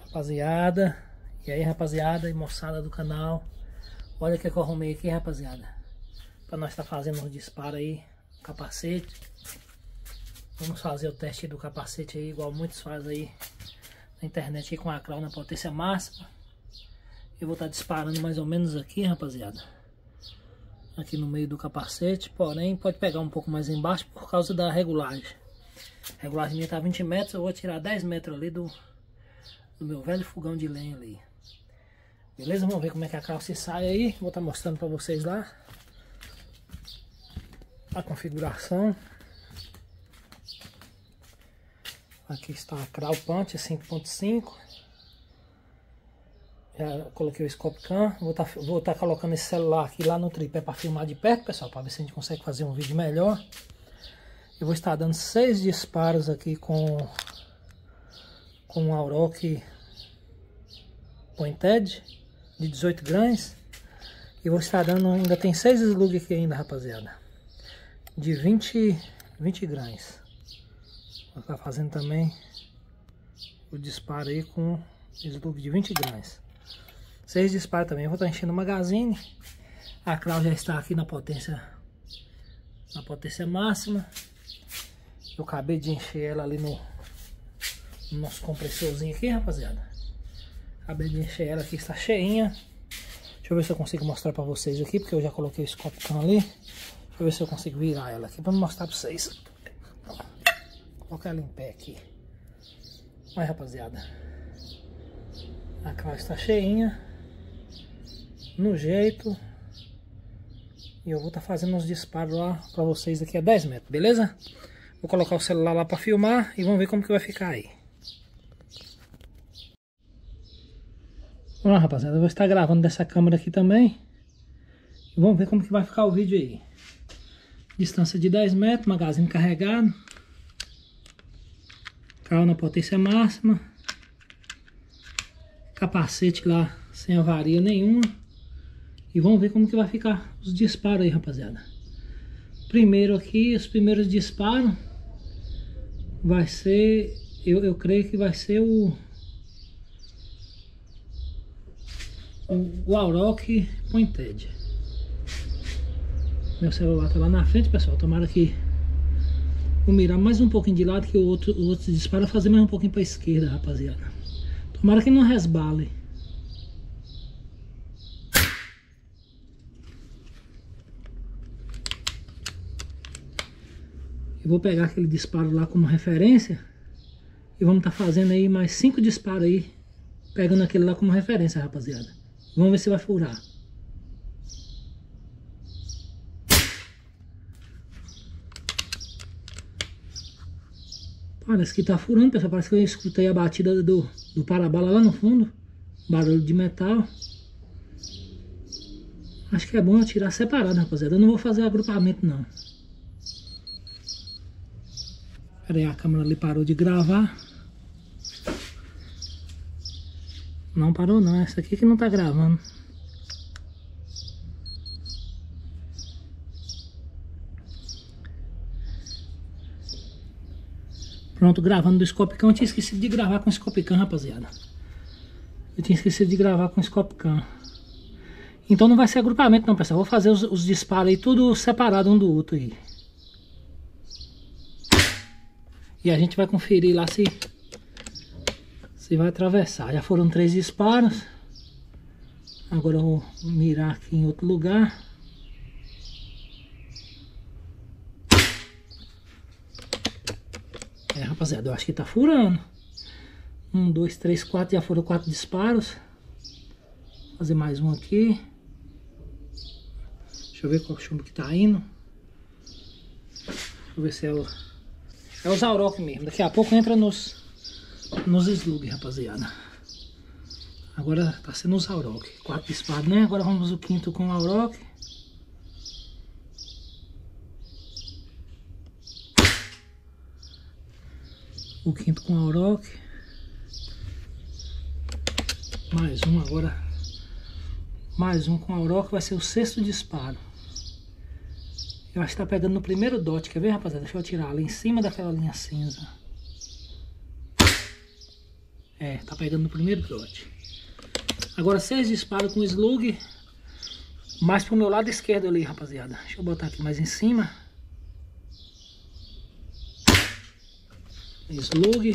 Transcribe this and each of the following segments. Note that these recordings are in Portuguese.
Rapaziada, e aí rapaziada e moçada do canal, olha o que eu arrumei aqui, rapaziada, para nós estar fazendo um disparo aí, capacete. Vamos fazer o teste do capacete aí, igual muitos fazem aí na internet aí, com a Acral na potência máxima. Eu vou estar disparando mais ou menos aqui, rapaziada, aqui no meio do capacete, porém pode pegar um pouco mais embaixo por causa da regulagem. A regulagem minha tá 20 metros, eu vou tirar 10 metros ali do meu velho fogão de lenha ali. Beleza? Vamos ver como é que a calça sai aí. Vou estar mostrando para vocês lá a configuração. Aqui está a Acral Punch 5.5. Já coloquei o Scope Cam. Vou estar colocando esse celular aqui lá no tripé para filmar de perto, pessoal, para ver se a gente consegue fazer um vídeo melhor. Eu vou estar dando 6 disparos aqui com um Auroch Pointed de 18 grains. E vou estar dando, ainda tem 6 slug aqui ainda, rapaziada, de 20 grains. Vou estar fazendo também o disparo aí com slug de 20 grains. 6 disparos também. Eu vou estar enchendo o magazine. A Acral já está aqui na potência máxima. Eu acabei de encher ela ali no nosso compressorzinho aqui, rapaziada. Acabei de encher ela aqui, está cheinha. Deixa eu ver se eu consigo mostrar pra vocês aqui, porque eu já coloquei o Scope Cam ali. Deixa eu ver se eu consigo virar ela aqui pra mostrar pra vocês. Vou colocar ela em pé aqui. Olha, rapaziada, a Acral está cheinha, no jeito. E eu vou estar fazendo uns disparos lá pra vocês daqui a 10 metros, beleza? Vou colocar o celular lá pra filmar e vamos ver como que vai ficar aí. Vamos lá, rapaziada, eu vou estar gravando dessa câmera aqui também. E vamos ver como que vai ficar o vídeo aí. Distância de 10 metros, magazine carregado. Carro na potência máxima. Capacete lá sem avaria nenhuma. E vamos ver como que vai ficar os disparos aí, rapaziada. Primeiro aqui, os primeiros disparos vai ser, eu creio que vai ser o Auroch Pointed. Meu celular tá lá na frente, pessoal. Tomara que vou mirar mais um pouquinho de lado, que o outro disparo vai fazer mais um pouquinho para esquerda, rapaziada. Tomara que não resbale. Eu vou pegar aquele disparo lá como referência e vamos estar fazendo aí mais 5 disparos aí, pegando aquele lá como referência, rapaziada. Vamos ver se vai furar. Parece que tá furando, pessoal. Parece que eu escutei a batida do para-bala lá no fundo. Barulho de metal. Acho que é bom eu tirar separado, rapaziada. Eu não vou fazer agrupamento, não. Pera aí, a câmera ali parou de gravar. Não parou não, essa aqui que não tá gravando. Pronto, gravando do Scope Cam. Eu tinha esquecido de gravar com o Scope Cam, rapaziada. Eu tinha esquecido de gravar com o Scope Cam. Então não vai ser agrupamento não, pessoal. Vou fazer os disparos aí tudo separado um do outro aí. E a gente vai conferir lá se vai atravessar. Já foram 3 disparos. Agora eu vou mirar aqui em outro lugar. É, rapaziada, eu acho que tá furando. 1, 2, 3, 4. Já foram 4 disparos. Vou fazer mais um aqui. Deixa eu ver qual chumbo que tá indo. Deixa eu ver se é os Auroch mesmo. Daqui a pouco entra nos slug, rapaziada. Agora tá sendo os Auroch. 4 disparos, né? Agora vamos o 5º com o Auroch. O 5º com o Auroch. Mais um agora. Mais um com o Auroch. Vai ser o 6º disparo. Eu acho que tá pegando no primeiro dot. Quer ver, rapaziada? Deixa eu tirar ali em cima daquela linha cinza. É, tá pegando no primeiro trote. Agora 6 disparos com slug. Mais pro meu lado esquerdo ali, rapaziada. Deixa eu botar aqui mais em cima. Slug.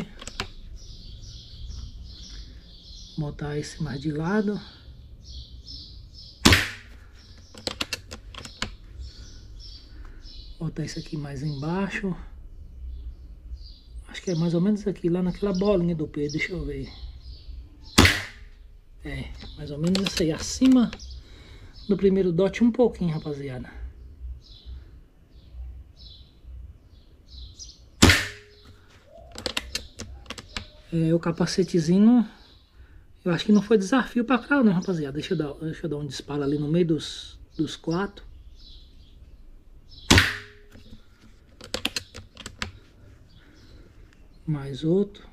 Botar esse mais de lado. Botar esse aqui mais embaixo. Acho que é mais ou menos aqui, lá naquela bolinha do peito. Deixa eu ver. É, mais ou menos isso aí. Acima do primeiro dot um pouquinho, rapaziada. É, o capacetezinho, eu acho que não foi desafio pra cá não, rapaziada. Deixa eu dar um disparo ali no meio dos 4. Mais outro.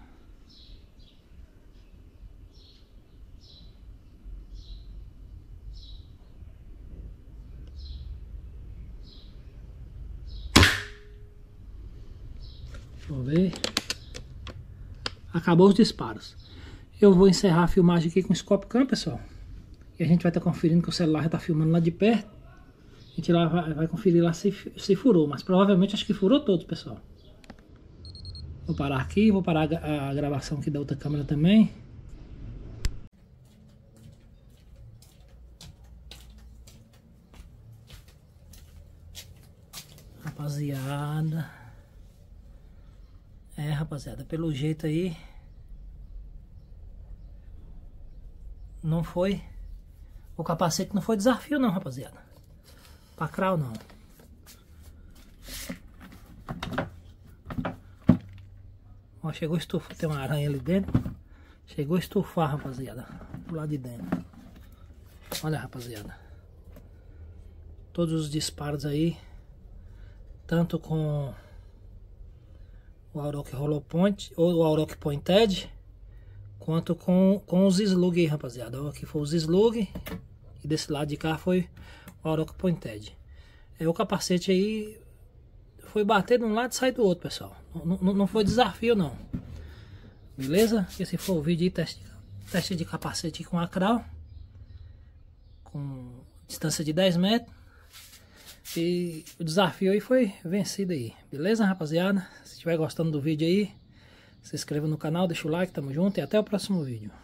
Deixa eu ver. Acabou os disparos. Eu vou encerrar a filmagem aqui com o Scope Cam, pessoal. E a gente vai estar conferindo que o celular já está filmando lá de perto. A gente lá vai conferir lá se furou. Mas provavelmente acho que furou todos, pessoal. Vou parar aqui. Vou parar a gravação aqui da outra câmera também. Rapaziada. É, rapaziada. Pelo jeito aí. Não foi. O capacete não foi desafio não, rapaziada. Pra crau não. Ó, chegou a estufar. Tem uma aranha ali dentro. Chegou a estufar, rapaziada. Do lado de dentro. Olha, rapaziada. Todos os disparos aí. Tanto com o Auroch Hollow Point ou o Auroch Pointed, quanto com os slug aí, rapaziada. Ó, aqui foi os slug e desse lado de cá foi o Auroch Pointed. O capacete aí foi bater de um lado e sair do outro, pessoal. Não foi desafio não. Beleza? Esse foi o vídeo aí, teste de capacete com a crau, com distância de 10 metros. E o desafio aí foi vencido aí. Beleza, rapaziada? Se estiver gostando do vídeo aí, se inscreva no canal, deixa o like, tamo junto e até o próximo vídeo.